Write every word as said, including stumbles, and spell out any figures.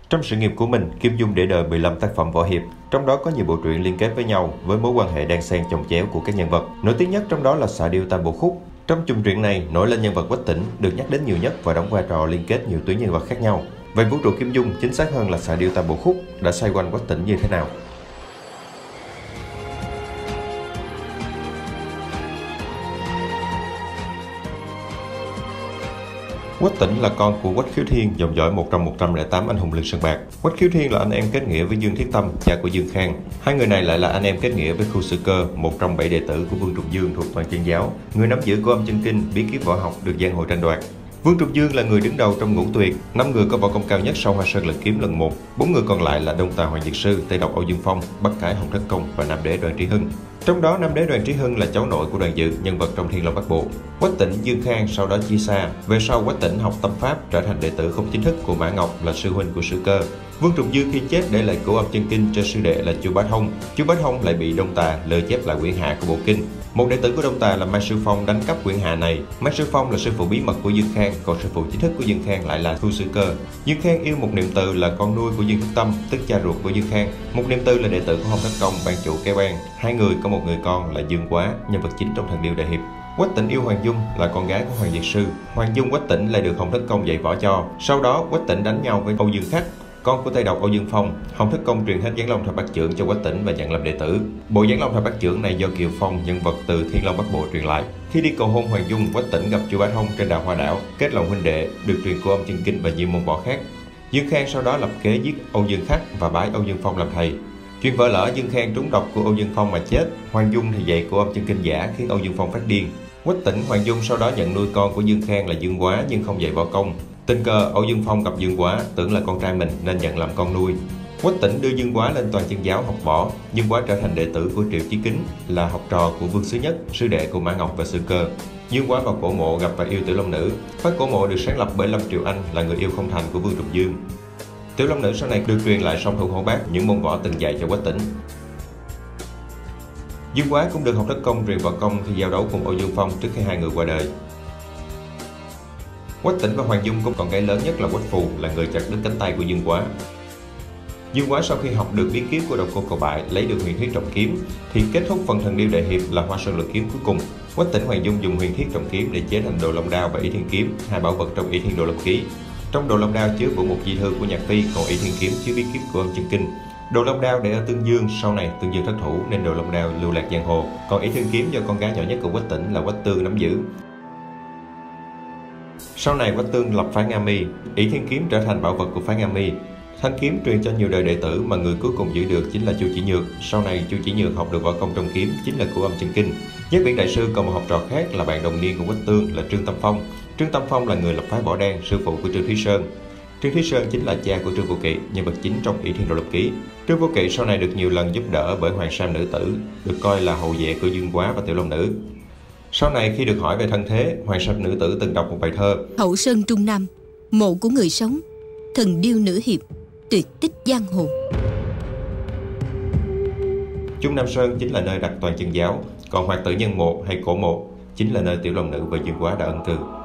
Trong sự nghiệp của mình, Kim Dung để đời mười lăm tác phẩm võ hiệp, trong đó có nhiều bộ truyện liên kết với nhau với mối quan hệ đan xen chồng chéo của các nhân vật. Nổi tiếng nhất trong đó là Xạ Điêu Tam Bộ Khúc. Trong chùm truyện này, nổi lên nhân vật Quách Tĩnh được nhắc đến nhiều nhất và đóng vai trò liên kết nhiều tuyến nhân vật khác nhau. Vậy vũ trụ Kim Dung, chính xác hơn là Xạ Điêu Tam Bộ Khúc, đã xoay quanh Quách Tĩnh như thế nào? Quách Tĩnh là con của Quách Khiếu Thiên, dòng dõi một trong một trăm lẻ tám anh hùng Lương Sơn Bạc. Quách Khiếu Thiên là anh em kết nghĩa với Dương Thiết Tâm, cha của Dương Khang. Hai người này lại là anh em kết nghĩa với Khu Sự Cơ, một trong bảy đệ tử của Vương Trục Dương thuộc Toàn Chân Giáo, người nắm giữ Cô Âm Chân Kinh, bí kíp võ học được giang hồ tranh đoạt. Vương Trục Dương là người đứng đầu trong ngũ tuyệt, năm người có võ công cao nhất sau Hoa Sơn Lần Kiếm lần một, bốn người còn lại là Đông Tà Hoàng Diệt Sư, Tây Độc Âu Dương Phong, Bắc Cải Hồng Thất Công và Nam Đế Đoàn Trí Hưng. Trong đó, Nam Đế Đoàn Trí Hưng là cháu nội của Đoàn Dự, nhân vật trong Thiên Long Bát Bộ. Quách Tĩnh, Dương Khang sau đó chia xa. Về sau, Quách Tĩnh học tâm pháp, trở thành đệ tử không chính thức của Mã Ngọc, là sư huynh của Sử Cơ. Vương Trục Dương khi chết để lại Cổ Âm Chân Kinh cho sư đệ là Chu Bá Thông. Chu Bá Thông lại bị Đông Tà lừa chép lại quyển hạ của bộ kinh. Một đệ tử của Đông Tà là Mai Sư Phong đánh cắp quyển hạ này. Mai Sư Phong là sư phụ bí mật của Dương Khang, còn sư phụ chính thức của Dương Khang lại là Thu Sử Cơ. Dương Khang yêu một niệm từ là con nuôi của Dương Thiết Tâm, tức cha ruột của Dương Khang. Một niệm từ là đệ tử của Hồng Thất Công, ban chủ Keo An. Hai người có một người con là Dương Quá, nhân vật chính trong Thần Điêu đại hiệp. Quách Tĩnh yêu Hoàng Dung là con gái của Hoàng Diệt Sư. Hoàng Dung Quách Tĩnh lại được Hồng Thất Công dạy võ cho. Sau đó Quách Tĩnh đánh nhau với Âu Dương Khắc, con của Tây Độc Âu Dương Phong. Hồng Thất Công truyền hết Giáng Long Thập Bát Chưởng cho Quách Tĩnh và nhận làm đệ tử. Bộ Giáng Long Thập Bát Chưởng này do Kiều Phong, nhân vật từ Thiên Long Bát Bộ truyền lại. Khi đi cầu hôn Hoàng Dung, Quách Tĩnh gặp Chu Bá Thông trên đảo Hoa Đảo, kết lòng huynh đệ, được truyền Cô Âm Chân Kinh và nhiều môn võ khác. Dương Khang sau đó lập kế giết Âu Dương Khắc và bái Âu Dương Phong làm thầy. Chuyện vỡ lỡ, Dương Khang trúng độc của Âu Dương Phong mà chết. Hoàng Dung thì dạy Cô Âm Chân Kinh giả khiến Âu Dương Phong phát điên. Quách Tĩnh, Hoàng Dung sau đó nhận nuôi con của Dương Khang là Dương Quá nhưng không dạy võ công. Tình cờ Âu Dương Phong gặp Dương Quá, tưởng là con trai mình nên nhận làm con nuôi. Quách Tĩnh đưa Dương Quá lên Toàn Chân Giáo học võ. Dương Quá trở thành đệ tử của Triệu Chí Kính, là học trò của Vương Xứ Nhất, sư đệ của Mã Ngọc và Sử Cơ. Dương Quá vào cổ mộ gặp và yêu Tiểu Long Nữ. Phái cổ mộ được sáng lập bởi Lâm Triệu Anh, là người yêu không thành của Vương Trục Dương. Tiểu Long Nữ sau này được truyền lại song thủ hổ bát, những môn võ từng dạy cho Quách Tĩnh. Dương Quá cũng được Hồng Thất Công truyền võ công khi giao đấu cùng Âu Dương Phong trước khi hai người qua đời. Quách Tĩnh và Hoàng Dung cũng còn gái lớn nhất là Quách Phù, là người chặt đứt cánh tay của Dương Quá. Dương Quá sau khi học được bí kíp của Độc Cô Cầu Bại, lấy được huyền thiết trọng kiếm, thì kết thúc phần Thần Điêu đại hiệp là Hoa Sơn Lần Kiếm cuối cùng. Quách Tĩnh, Hoàng Dung dùng huyền thiết trọng kiếm để chế thành Đồ Long Đao và Ỷ Thiên Kiếm, hai bảo vật trong Ỷ Thiên Đồ Long Ký. Trong Đồ Long Đao chứa bộ mục di thư của Nhạc Phi, còn Ỷ Thiên Kiếm chứa bí kíp của Âm Chân Kinh. Đồ Long Đao để ở Tương Dương, sau này Tương Dương thất thủ nên Đồ Long Đao lưu lạc giang hồ. Còn Ỷ Thiên Kiếm do con gái nhỏ nhất của Quách Tĩnh là Quách Tương nắm giữ. Sau này Quách Tương lập phái Nga Mi, Ỷ Thiên Kiếm trở thành bảo vật của phái Nga Mi. Thanh kiếm truyền cho nhiều đời đệ tử mà người cuối cùng giữ được chính là Chu Chỉ Nhược. Sau này Chu Chỉ Nhược học được võ công trong kiếm chính là Cổ Âm Chân Kinh. Giác Viễn đại sư còn một học trò khác là bạn đồng niên của Quách Tương là Trương Tâm Phong. Trương Tâm Phong là người lập phái Võ Đan, sư phụ của Trương Thúy Sơn. Trương Thúy Sơn chính là cha của Trương Vô Kỵ, nhân vật chính trong Ỷ Thiên Đồ Lập Ký. Trương Vô Kỵ sau này được nhiều lần giúp đỡ bởi Hoàng Sam nữ tử, được coi là hậu vệ của Dương Quá và Tiểu Long Nữ. Sau này khi được hỏi về thân thế, Hoàng Sam nữ tử từng đọc một bài thơ: Hậu Sơn Trung Nam, mộ của người sống, thần điêu nữ hiệp, tuyệt tích giang hồ. Trung Nam Sơn chính là nơi đặt Toàn Chân Giáo, còn Hoạt Tử Nhân Mộ hay Cổ Mộ chính là nơi Tiểu Long Nữ và Dương Quá đã ẩn cư.